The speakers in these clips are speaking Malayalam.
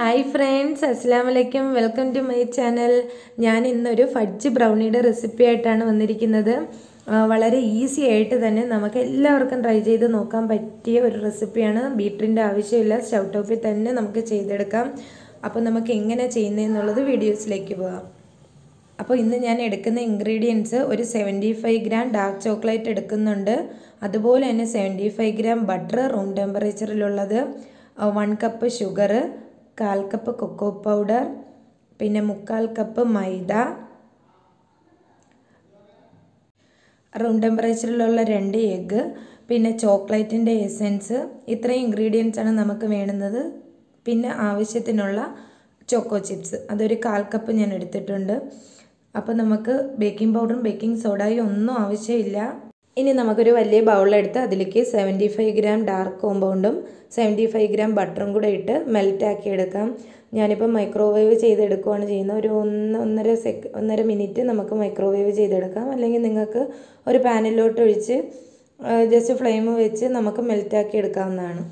Hi friends, Assalamualaikum. Welcome to my channel. ഞാൻ ഇന്നൊരു ഫഡ്ജ് ബ്രൗണിയുടെ റെസിപ്പി ആയിട്ടാണ് വന്നിരിക്കുന്നത്. വളരെ ഈസി ആയിട്ട് തന്നെ നമുക്ക് എല്ലാവർക്കും ട്രൈ ചെയ്ത് നോക്കാൻ പറ്റിയ ഒരു റെസിപ്പിയാണ്. ബീറ്ററിന്റെ ആവശ്യമില്ല, സ്റ്റൗ ടോപ്പിൽ തന്നെ നമുക്ക് ചെയ്തെടുക്കാം. അപ്പോൾ നമുക്ക് എങ്ങനെ ചെയ്യുന്നതെന്നുള്ളത് വീഡിയോസിലേക്ക് പോകാം. അപ്പോൾ ഇന്ന് ഞാൻ എടുക്കുന്ന ഇൻഗ്രീഡിയൻസ് ഒരു 75 ഗ്രാം ഡാർക്ക് ചോക്ലേറ്റ് എടുക്കുന്നുണ്ട്. അതുപോലെ തന്നെ 75 ഗ്രാം ബട്ടർ റൂം ടെമ്പറേച്ചറിലുള്ളത്, 1 cup sugar, 1/4 cup cocoa powder, പിന്നെ 1/4 കപ്പ് മൈദ, റൂം ടെമ്പറേച്ചറിലുള്ള 2 എഗ്ഗ്, പിന്നെ ചോക്ലേറ്റിൻ്റെ എസെൻസ്. ഇത്രയും ഇൻഗ്രീഡിയൻസ് ആണ് നമുക്ക് വേണ്ടുന്നത്. പിന്നെ ആവശ്യത്തിനുള്ള ചോക്കോ ചിപ്സ്, അതൊരു 1/4 കപ്പ് ഞാൻ എടുത്തിട്ടുണ്ട്. അപ്പോൾ നമുക്ക് ബേക്കിംഗ് പൗഡറും ബേക്കിംഗ് സോഡയും ഒന്നും ആവശ്യമില്ല. ഇനി നമുക്കൊരു വലിയ ബൗളെടുത്ത് അതിലേക്ക് 75 ഗ്രാം ഡാർക്ക് കോമ്പൗണ്ടും 75 ഗ്രാം ബട്ടറും കൂടെ ഇട്ട് മെൽറ്റാക്കി എടുക്കാം. ഞാനിപ്പോൾ മൈക്രോവേവ് ചെയ്തെടുക്കുകയാണ് ചെയ്യുന്നത്. ഒരു 1.5 മിനിറ്റ് നമുക്ക് മൈക്രോവേവ് ചെയ്തെടുക്കാം. അല്ലെങ്കിൽ നിങ്ങൾക്ക് ഒരു പാനിലോട്ട് ഒഴിച്ച് ജസ്റ്റ് ഫ്ലെയിം വെച്ച് നമുക്ക് മെൽറ്റാക്കി എടുക്കാവുന്നതാണ്.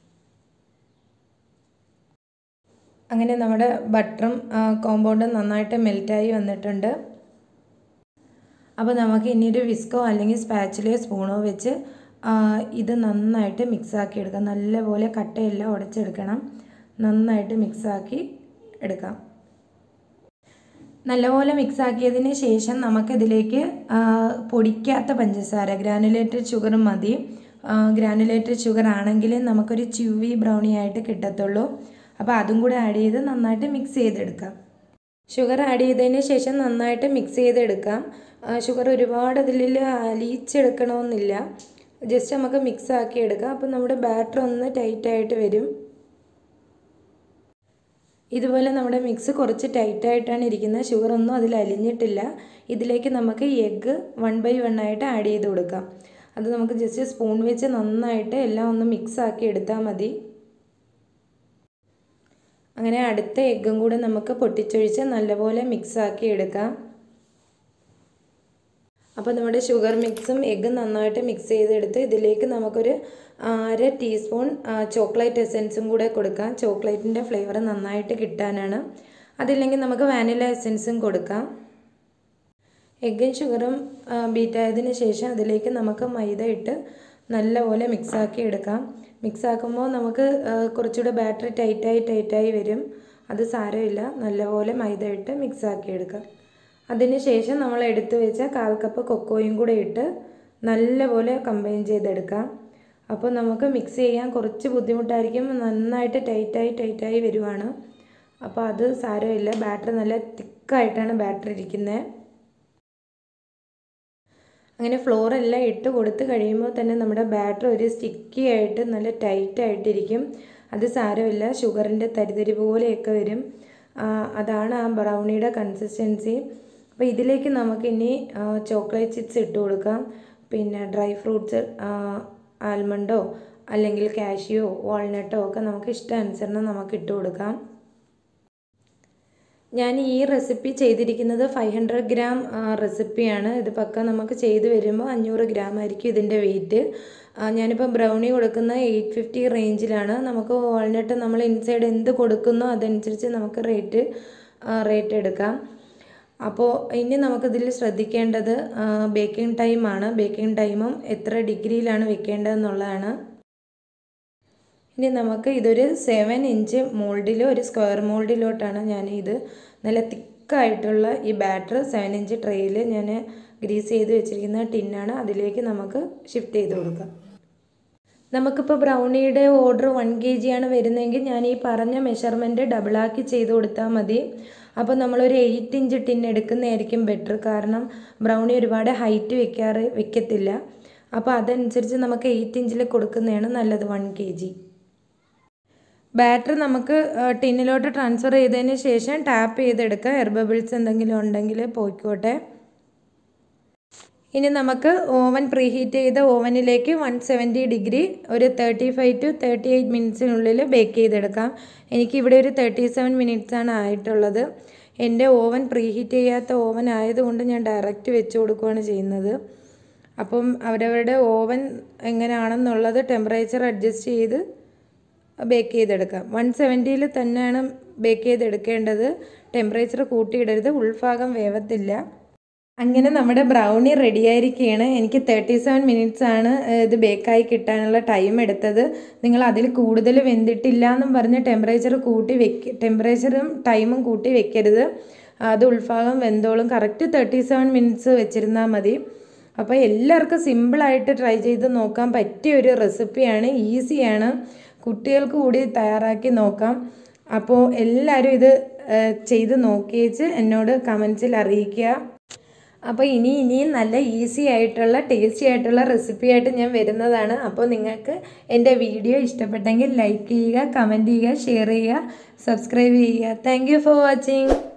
അങ്ങനെ നമ്മുടെ ബട്ടറും കോമ്പൗണ്ടും നന്നായിട്ട് മെൽറ്റായി വന്നിട്ടുണ്ട്. അപ്പോൾ നമുക്ക് ഇനി ഒരു വിസ്കോ അല്ലെങ്കിൽ സ്പാച്ചിലയോ സ്പൂണോ വെച്ച് ഇത് നന്നായിട്ട് മിക്സാക്കി എടുക്കാം. നല്ലപോലെ കട്ടയെല്ലാം ഉടച്ചെടുക്കണം. നന്നായിട്ട് മിക്സാക്കി എടുക്കാം. നല്ലപോലെ മിക്സാക്കിയതിന് ശേഷം നമുക്കിതിലേക്ക് പൊടിക്കാത്ത പഞ്ചസാര, ഗ്രാനുലേറ്റഡ് ഷുഗർ മതി. ഗ്രാനുലേറ്റഡ് ഷുഗർ ആണെങ്കിൽ നമുക്കൊരു ച്യൂവി ബ്രൗണി ആയിട്ട് കിട്ടത്തുള്ളൂ. അപ്പോൾ അതും കൂടെ ആഡ് ചെയ്ത് നന്നായിട്ട് മിക്സ് ചെയ്തെടുക്കാം. ഷുഗർ ആഡ് ചെയ്തതിന് ശേഷം നന്നായിട്ട് മിക്സ് ചെയ്തെടുക്കാം. ഷുഗർ ഒരുപാട് അതിൽ അലിയിച്ചെടുക്കണമെന്നില്ല, ജസ്റ്റ് നമുക്ക് മിക്സ് ആക്കി എടുക്കാം. അപ്പോൾ നമ്മുടെ ബാറ്റർ ഒന്ന് ടൈറ്റായിട്ട് വരും. ഇതുപോലെ നമ്മുടെ മിക്സ് കുറച്ച് ടൈറ്റായിട്ടാണ് ഇരിക്കുന്നത്, ഷുഗറൊന്നും അതിൽ അലിഞ്ഞിട്ടില്ല. ഇതിലേക്ക് നമുക്ക് എഗ്ഗ് 1 by 1 ആയിട്ട് ആഡ് ചെയ്ത് കൊടുക്കാം. അത് നമുക്ക് ജസ്റ്റ് സ്പൂൺ വെച്ച് നന്നായിട്ട് എല്ലാം ഒന്ന് മിക്സ് ആക്കി എടുത്താൽ മതി. അങ്ങനെ അടുത്ത എഗ്ഗും കൂടെ നമുക്ക് പൊട്ടിച്ചൊഴിച്ച് നല്ലപോലെ മിക്സ് ആക്കി എടുക്കാം. അപ്പോൾ നമ്മുടെ ഷുഗർ മിക്സും എഗ്ഗും നന്നായിട്ട് മിക്സ് ചെയ്തെടുത്ത് ഇതിലേക്ക് നമുക്കൊരു 1/2 ടീസ്പൂൺ ചോക്ലേറ്റ് എസെൻസും കൂടെ കൊടുക്കാം. ചോക്ലേറ്റിൻ്റെ ഫ്ലേവർ നന്നായിട്ട് കിട്ടാനാണ്. അതില്ലെങ്കിൽ നമുക്ക് വാനില എസെൻസും കൊടുക്കാം. എഗ്ഗും ഷുഗറും ബീറ്റായതിന് ശേഷം അതിലേക്ക് നമുക്ക് മൈദ ഇട്ട് നല്ലപോലെ മിക്സാക്കി എടുക്കാം. മിക്സാക്കുമ്പോൾ നമുക്ക് കുറച്ചുകൂടെ ബാറ്ററി ടൈറ്റായി വരും. അത് സാരമില്ല, നല്ലപോലെ മൈദ ഇട്ട് മിക്സാക്കി എടുക്കാം. അതിന് ശേഷം നമ്മൾ എടുത്തു വെച്ച 1/4 കപ്പ് കൊക്കോയും കൂടെ ഇട്ട് നല്ലപോലെ കമ്പൈൻ ചെയ്തെടുക്കാം. അപ്പോൾ നമുക്ക് മിക്സ് ചെയ്യാൻ കുറച്ച് ബുദ്ധിമുട്ടായിരിക്കും, നന്നായിട്ട് ടൈറ്റായി വരുവാണ്. അപ്പോൾ അത് സാരമില്ല, ബാറ്റർ നല്ല തിക്കായിട്ടാണ് ബാറ്റർ ഇരിക്കുന്നത്. അങ്ങനെ ഫ്ലോറെല്ലാം ഇട്ട് കൊടുത്ത് കഴിയുമ്പോൾ തന്നെ നമ്മുടെ ബാറ്റർ ഒരു സ്റ്റിക്കി ആയിട്ട് നല്ല ടൈറ്റായിട്ടിരിക്കും. അത് സാരമില്ല, ഷുഗറിൻ്റെ തരിതരി പോലെയൊക്കെ വരും. അതാണ് ആ ബ്രൗണിയുടെ കൺസിസ്റ്റൻസി. അപ്പോൾ ഇതിലേക്ക് നമുക്കിനി ചോക്ലേറ്റ് ചിപ്സ് ഇട്ട് കൊടുക്കാം. പിന്നെ ഡ്രൈ ഫ്രൂട്ട്സ്, ആൽമണ്ടോ അല്ലെങ്കിൽ കാഷ്യോ വാൾനട്ടോ ഒക്കെ നമുക്ക് ഇഷ്ടാനുസരണം നമുക്ക് ഇട്ട് കൊടുക്കാം. ഞാൻ ഈ റെസിപ്പി ചെയ്തിരിക്കുന്നത് 500 ഗ്രാം റെസിപ്പിയാണ്. ഇത് പക്ക നമുക്ക് ചെയ്ത് വരുമ്പോൾ 500 ഗ്രാം ആയിരിക്കും ഇതിൻ്റെ വെയിറ്റ്. ഞാനിപ്പോൾ ബ്രൗണി കൊടുക്കുന്ന 850 റേഞ്ചിലാണ്. നമുക്ക് വാൾനട്ട് നമ്മൾ ഇൻസൈഡ് എന്ത് കൊടുക്കുന്നോ അതനുസരിച്ച് നമുക്ക് റേറ്റ് എടുക്കാം. അപ്പോൾ ഇനി നമുക്കിതിൽ ശ്രദ്ധിക്കേണ്ടത് ബേക്കിംഗ് ടൈമാണ്. ബേക്കിംഗ് ടൈമും എത്ര ഡിഗ്രിയിലാണ് വെക്കേണ്ടതെന്നുള്ളതാണ്. ഇനി നമുക്ക് ഇതൊരു 7 ഇഞ്ച് മോൾഡിലോ ഒരു സ്ക്വയർ മോൾഡിലോട്ടാണ് ഞാൻ ഇത് നല്ല തിക്കായിട്ടുള്ള ഈ ബാറ്റർ 7 ഇഞ്ച് ട്രേയിൽ ഞാൻ ഗ്രീസ് ചെയ്ത് വെച്ചിരിക്കുന്ന ടിന്നാണ്. അതിലേക്ക് നമുക്ക് ഷിഫ്റ്റ് ചെയ്ത് കൊടുക്കാം. നമുക്കിപ്പോൾ ബ്രൗണിയുടെ ഓർഡർ 1 kg ആണ് വരുന്നതെങ്കിൽ ഞാൻ ഈ പറഞ്ഞ മെഷർമെൻറ്റ് ഡബിളാക്കി ചെയ്ത് കൊടുത്താൽ മതി. അപ്പോൾ നമ്മളൊരു 8 ഇഞ്ച് ടിൻ എടുക്കുന്നതായിരിക്കും ബെറ്റർ. കാരണം ബ്രൗണി ഒരുപാട് ഹൈറ്റ് വെക്കത്തില്ല. അപ്പോൾ അതനുസരിച്ച് നമുക്ക് 8 ഇഞ്ചിൽ കൊടുക്കുന്നതാണ് നല്ലത് 1 kg. ബാറ്റർ നമുക്ക് ടിന്നിലോട്ട് ട്രാൻസ്ഫർ ചെയ്തതിന് ശേഷം ടാപ്പ് ചെയ്തെടുക്കുക. എയർ ബബിൾസ് എന്തെങ്കിലും ഉണ്ടെങ്കിൽ പോയിക്കോട്ടെ. ഇനി നമുക്ക് ഓവൻ പ്രീഹീറ്റ് ചെയ്ത ഓവനിലേക്ക് 170 ഡിഗ്രി ഒരു 35 to 38 മിനിറ്റ്സിനുള്ളിൽ ബേക്ക് ചെയ്തെടുക്കാം. എനിക്കിവിടെ ഒരു 37 മിനിറ്റ്സാണ് ആയിട്ടുള്ളത്. എൻ്റെ ഓവൻ പ്രീഹീറ്റ് ചെയ്യാത്ത ഓവൻ ആയതുകൊണ്ട് ഞാൻ ഡയറക്റ്റ് വെച്ച് കൊടുക്കുകയാണ് ചെയ്യുന്നത്. അപ്പം അവരവരുടെ ഓവൻ എങ്ങനെയാണെന്നുള്ളത് ടെമ്പറേച്ചർ അഡ്ജസ്റ്റ് ചെയ്ത് ബേക്ക് ചെയ്തെടുക്കാം. 170 തന്നെയാണ് ബേക്ക് ചെയ്തെടുക്കേണ്ടത്. ടെമ്പറേച്ചർ കൂട്ടിയിടരുത്, ഉൾഭാഗം വേവത്തില്ല. അങ്ങനെ നമ്മുടെ ബ്രൗണി റെഡി ആയിരിക്കുകയാണ്. എനിക്ക് 37 മിനിറ്റ്സ് ആണ് ഇത് ബേക്കായി കിട്ടാനുള്ള ടൈം എടുത്തത്. നിങ്ങൾ അതിൽ കൂടുതൽ വെന്തിട്ടില്ല എന്നും പറഞ്ഞ് ടെമ്പറേച്ചറും ടൈമും കൂട്ടി വെക്കരുത്. അത് ഉൾഭാഗം വെന്തോളും. കറക്റ്റ് 37 മിനിറ്റ്സ് വെച്ചിരുന്നാൽ മതി. അപ്പോൾ എല്ലാവർക്കും സിമ്പിളായിട്ട് ട്രൈ ചെയ്ത് നോക്കാൻ പറ്റിയൊരു റെസിപ്പിയാണ്, ഈസിയാണ്. കുട്ടികൾക്ക് കൂടി തയ്യാറാക്കി നോക്കാം. അപ്പോൾ എല്ലാവരും ഇത് ചെയ്ത് നോക്കിയേച്ച് എന്നോട് കമൻസിൽ അറിയിക്കുക. അപ്പോൾ ഇനിയും നല്ല ഈസി ആയിട്ടുള്ള ടേസ്റ്റി ആയിട്ടുള്ള റെസിപ്പിയായിട്ട് ഞാൻ വരുന്നതാണ്. അപ്പോൾ നിങ്ങൾക്ക് എൻ്റെ വീഡിയോ ഇഷ്ടപ്പെട്ടെങ്കിൽ ലൈക്ക് ചെയ്യുക, കമൻറ്റ് ചെയ്യുക, ഷെയർ ചെയ്യുക, സബ്സ്ക്രൈബ് ചെയ്യുക. Thank you for watching.